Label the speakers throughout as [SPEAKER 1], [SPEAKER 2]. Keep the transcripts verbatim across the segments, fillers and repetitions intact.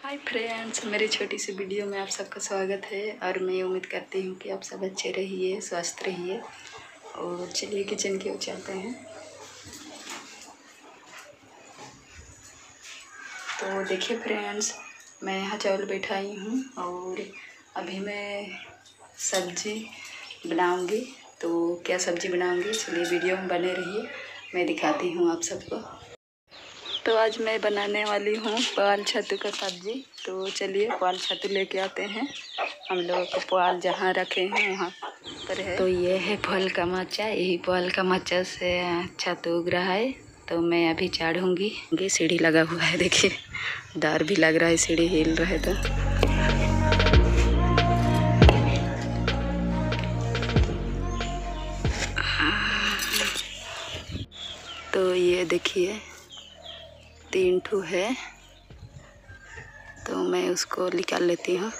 [SPEAKER 1] Hi friends, मेरी छोटी सी video में आप सबका स्वागत है। और मैं उम्मीद करती हूँ कि आप सब अच्छे रहिए, स्वस्थ रहिए। और चलिए किचन की ओर चलते हैं। तो देखिए फ्रेंड्स, मैं यहाँ चावल बैठाई हूँ और अभी मैं सब्जी बनाऊँगी। तो क्या सब्जी बनाऊँगी, चलिए वीडियो में बने रहिए, मैं दिखाती हूँ आप सबको। तो आज मैं बनाने वाली हूँ पुआल छत्तू का सब्जी। तो चलिए पुआल छत्तू लेके आते हैं। हम लोग को पुआल जहाँ रखे हैं वहाँ पर है। तो ये है फल का मचा, यही पुआल का मचा से छत्तू उग रहा है। तो मैं अभी चाढ़ूँगी। ये सीढ़ी लगा हुआ है, देखिए डर भी लग रहा है, सीढ़ी हिल रहे तो। तो ये देखिए तीन ठू है, तो मैं उसको निकाल लेती हूँ।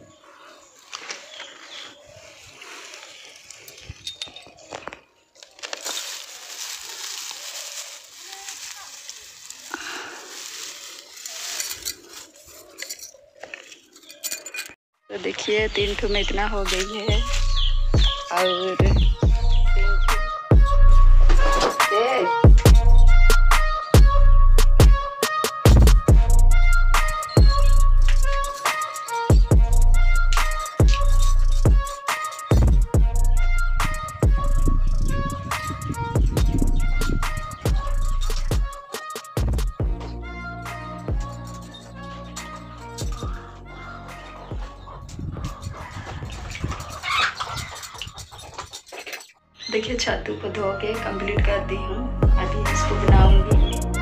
[SPEAKER 1] तो देखिए तीन ठू में इतना हो गई है। और तीन ठू देखिए छत्तू को धो के कंप्लीट कर दी हूँ। अभी इसको बनाऊंगी।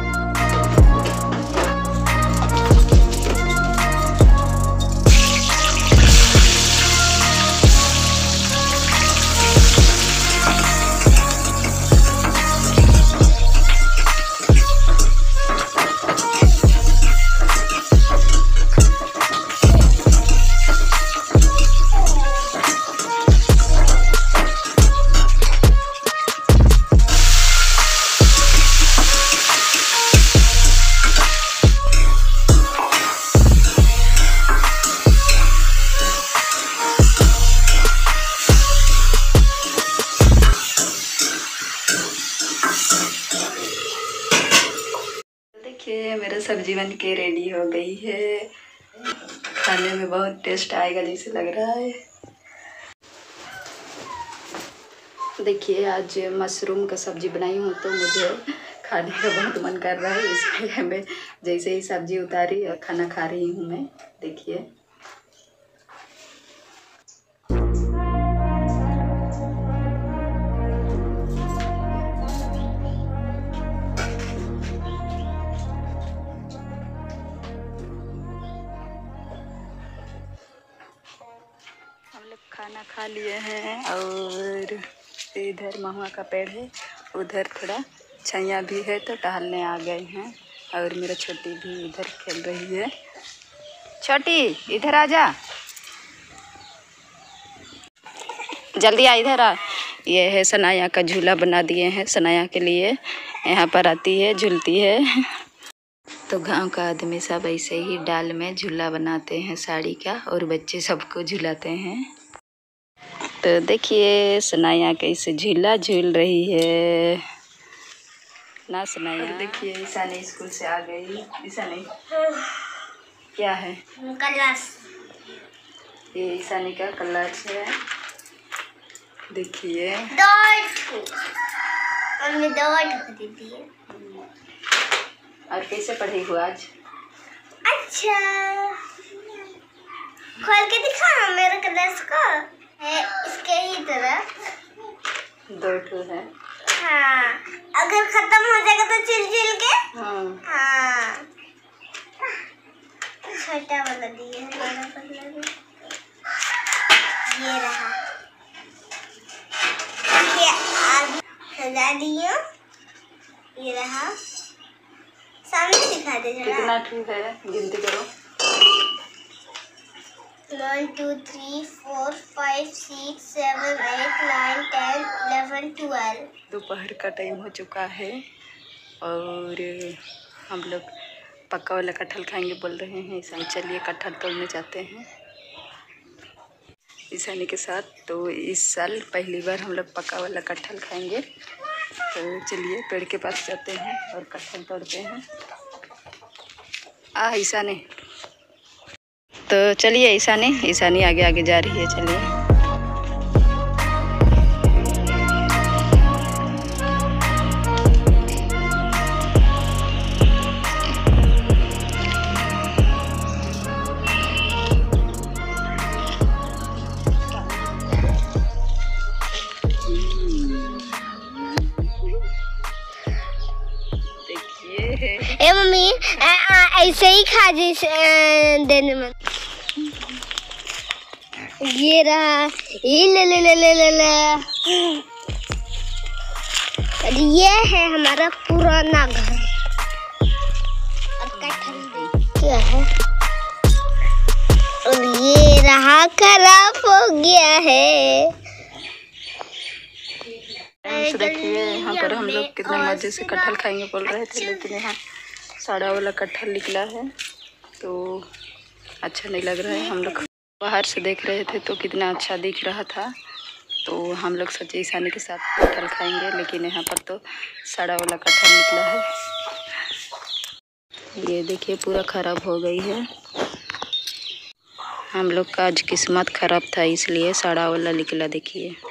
[SPEAKER 1] देखिए मेरा सब्जी बन के रेडी हो गई है। खाने में बहुत टेस्ट आएगा जैसे लग रहा है। देखिए आज मशरूम का सब्जी बनाई हूँ, तो मुझे खाने का बहुत मन कर रहा है, इसलिए मैं जैसे ही सब्जी उतारी और खाना खा रही हूँ मैं। देखिए हम लोग खाना खा लिए हैं। और इधर महुआ का पेड़ है, उधर थोड़ा छैया भी है, तो टहलने आ गए हैं। और मेरा छोटी भी इधर खेल रही है। छोटी इधर आ जा, जल्दी आ, इधर आ। ये है सनाया का झूला बना दिए हैं सनाया के लिए, यहाँ पर आती है झूलती है। तो गांव का आदमी सब ऐसे ही डाल में झूला बनाते हैं साड़ी का, और बच्चे सबको झूलाते हैं। तो देखिए सनाया कैसे झूला झूल रही है ना सनाया। और देखिए ईशानी स्कूल से आ गई। ईशानी क्या है? क्लास। ये ईशानी का क्लास है, देखिए। मम्मी दौड़ दीदी है। और कैसे पढ़ी हो आज? अच्छा, खोल के दिखा मेरे क्लास को। है इसके ही तरह दो ठो है। हाँ, अगर खत्म हो जाएगा तो चिल चिल के। हाँ हाँ, छोटा वाला दिए है, बड़ा वाला दिए। ये रहा, ये आगे सजा दिया। ये रहा, सामने दिखा दे जरा। कितना ठू है, गिनती करो। One two three four five six seven eight nine ten eleven twelve. दोपहर का टाइम हो चुका है और हम लोग पक्का वाला कटहल खाएंगे बोल रहे हैं ईशानी। चलिए कटहल तोड़ने जाते हैं ईशानी के साथ। तो इस साल पहली बार हम लोग पक्का वाला कटहल खाएंगे। तो चलिए पेड़ के पास जाते हैं और कटहल तोड़ते हैं। आ ईशानी, तो चलिए ईशानी ईशानी आगे आगे जा रही है। चलिए
[SPEAKER 2] ए मम्मी ऐसे ही खा जैसे देने में। ये रहा, ये ले ले ले ले ले ले। ये है हमारा पुराना घर और कटहल क्या है, और ये रहा खराब हो गया है।
[SPEAKER 1] देखिए यहाँ पर हम लोग कितने मजे से कटहल खाएंगे बोल रहे थे, लेकिन यहाँ सड़ा वाला कटहल निकला है तो अच्छा नहीं लग रहा है। हम लोग बाहर से देख रहे थे तो कितना अच्छा दिख रहा था, तो हम लोग सोचे ईशानी के साथ कटहल खाएंगे, लेकिन यहाँ पर तो सड़ा वाला कटहल निकला है। ये देखिए पूरा ख़राब हो गई है। हम लोग का आज किस्मत ख़राब था इसलिए सड़ा वाला निकला। देखिए